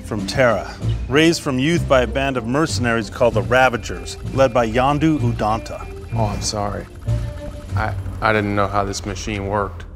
from Terra, raised from youth by a band of mercenaries called the Ravagers, led by Yondu Udonta. Oh, I'm sorry. I didn't know how this machine worked.